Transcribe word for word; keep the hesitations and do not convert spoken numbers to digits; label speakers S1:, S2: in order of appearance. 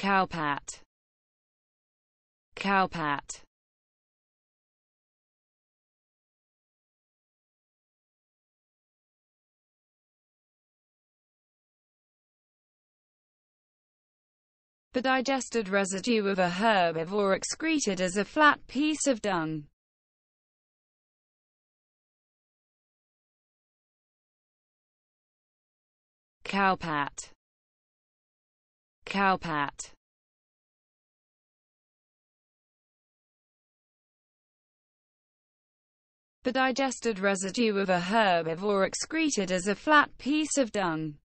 S1: cowpat, cowpat, the digested residue of a herbivore excreted as a flat piece of dung. Cowpat, cowpat, the digested residue of a herbivore excreted as a flat piece of dung.